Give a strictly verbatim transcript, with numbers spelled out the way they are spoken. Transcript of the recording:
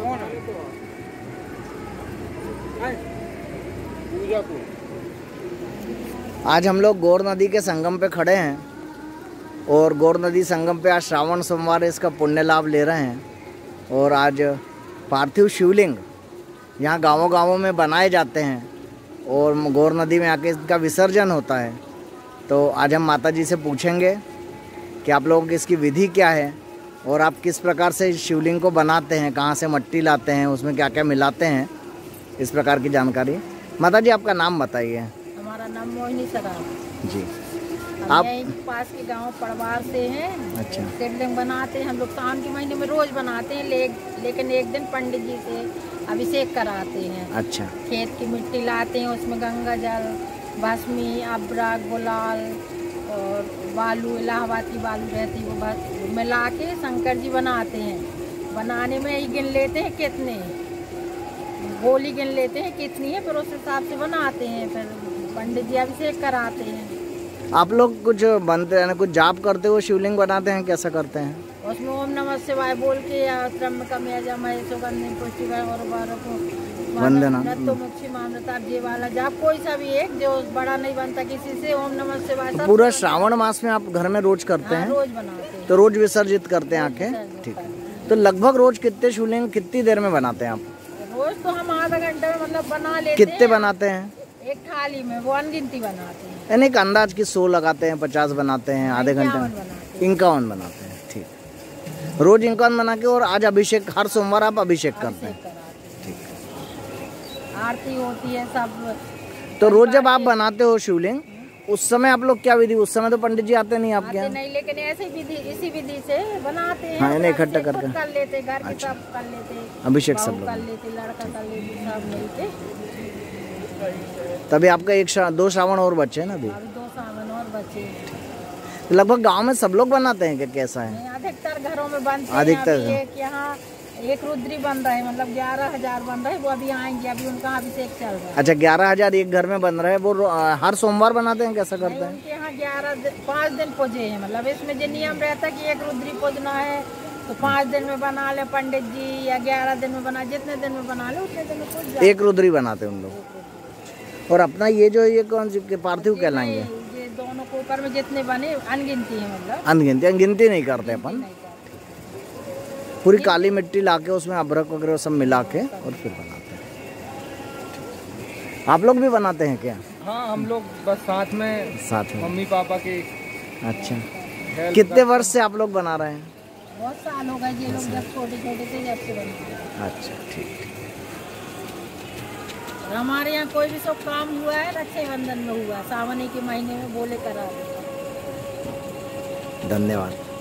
आज हम लोग गौर नदी के संगम पे खड़े हैं और गौर नदी संगम पे आज श्रावण सोमवार इसका पुण्य लाभ ले रहे हैं। और आज पार्थिव शिवलिंग यहाँ गांवों गांवों में बनाए जाते हैं और गौर नदी में आके इसका विसर्जन होता है। तो आज हम माता जी से पूछेंगे कि आप लोगों की इसकी विधि क्या है और आप किस प्रकार से शिवलिंग को बनाते हैं, कहाँ से मिट्टी लाते हैं, उसमें क्या क्या मिलाते हैं, इस प्रकार की जानकारी। माता जी आपका नाम बताइए। हमारा नाम मोहिनी सराफ जी। आप पास के गांव पड़वार से हैं। अच्छा। शिवलिंग बनाते हैं हम लोग सावन के महीने में रोज बनाते हैं, ले, लेकिन एक दिन पंडित जी से अभिषेक कराते हैं। अच्छा। खेत की मिट्टी लाते हैं, उसमें गंगा जल, भस्मी, अबरक, गुलाल और बालू, इलाहाबाद की बालू रहती वो बस मिला के शंकर जी बनाते हैं। बनाने में ही गिन लेते हैं कितने, गोली गिन लेते हैं कितनी है, फिर उस हिसाब से बनाते हैं। फिर पंडित जी अभिषेक कराते हैं। आप लोग कुछ बनते हैं, कुछ जाप करते हो शिवलिंग बनाते हैं, कैसा करते हैं? उसमें ओम नमः शिवाय बोल के या त्र्यंबकम यजामहे सुगंधिं पुष्टिवर्धनम् वंदना ये वाला जाप कोई सा भी एक जो बड़ा नहीं बनता किसी से। ओम नमः शिवाय तो पूरा श्रावण मास में आप घर में रोज करते हैं? रोज बनाते हैं। तो रोज विसर्जित करते हैं आके? ठीक है। तो लगभग रोज कितने शिवलिंग कितनी देर में बनाते हैं आप? रोज तो हम आधा घंटे में मतलब बना लेते हैं। कितने बनाते हैं? एक थाली में वो अनगिनती बनाते हैं। यानी एक अंदाज की सौ लगाते हैं, पचास बनाते हैं, आधे घंटे में इक्यावन बनाते हैं। ठीक। रोज इक्यावन बना के और आज अभिषेक, हर सोमवार आप अभिषेक करते हैं? ठीक है। आरती होती है सब। तो रोज जब आप बनाते हो शिवलिंग उस समय आप लोग क्या विधि, उस समय तो पंडित जी आते नहीं आपके यहाँ? नहीं, लेकिन ऐसे विधि, इसी विधि से बनाते हैं। हाँ, इकट्ठा करके कर लेते, घर के सब कर लेते, अभिषेक सब लोग कर लेते, लड़का कर लेते, सब मिलके। तभी आपका एक शा, दो श्रावण और बच्चे हैं ना अभी? दो श्रावण और बच्चे। लगभग गांव में सब लोग बनाते हैं क्या, कैसा है? अधिकतर घरों में बनते हैं। अधिकतर एक यहाँ एक रुद्री बन रहा है, मतलब ग्यारह हजार बन रहा है, वो अभी आएंगे, अभी उनका अभिषेक चल रहा है। अच्छा, ग्यारह हजार एक घर में बन रहा है। वो हर सोमवार बनाते हैं, कैसा करते हैं? उनके यहाँ ग्यारह पाँच दिन पूजे हैं, मतलब इसमें जो नियम रहता है कि एक रुद्री पूजना है तो पाँच दिन में बना ले पंडित जी, या ग्यारह दिन में बना, जितने दिन में बना ले उतने दिन में पूज जाए। एक रुद्री बनाते हैं उन लोग। और अपना ये जो ये कौन सी पार्थिव कहलाएंगे? ये दोनों के ऊपर में जितने बने अनगिनती है, मतलब अनगिनती। अनगिनती नहीं करते अपन, पूरी काली मिट्टी लाके उसमें अदरक वगैरह सब मिला के और फिर बनाते हैं। आप लोग भी बनाते हैं क्या? हाँ, हम लोग बस साथ में साथ में मम्मी पापा के। अच्छा। कितने वर्ष से आप लोग बना रहे हैं? बहुत साल हो गए, ये लोग जब छोटे छोटे थे जब से बना। अच्छा, ठीक। हमारे यहाँ कोई भी सब काम हुआ है रक्षाबंधन में हुआ, सावन के महीने में बोले करा। धन्यवाद।